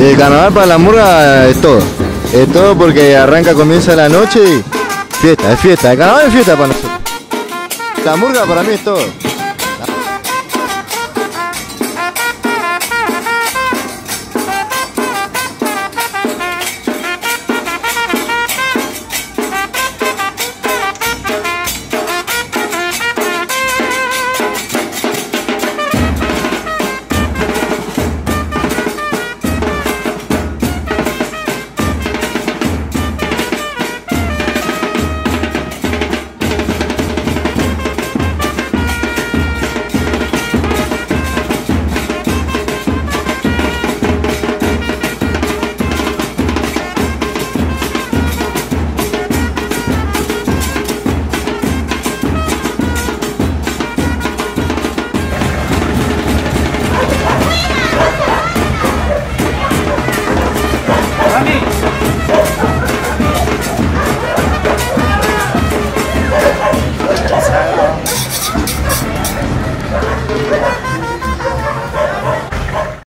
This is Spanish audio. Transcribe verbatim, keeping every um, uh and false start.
El carnaval para la murga es todo. Es todo porque arranca, comienza la noche y fiesta, es fiesta. El carnaval es fiesta para nosotros. La murga para mí es todo.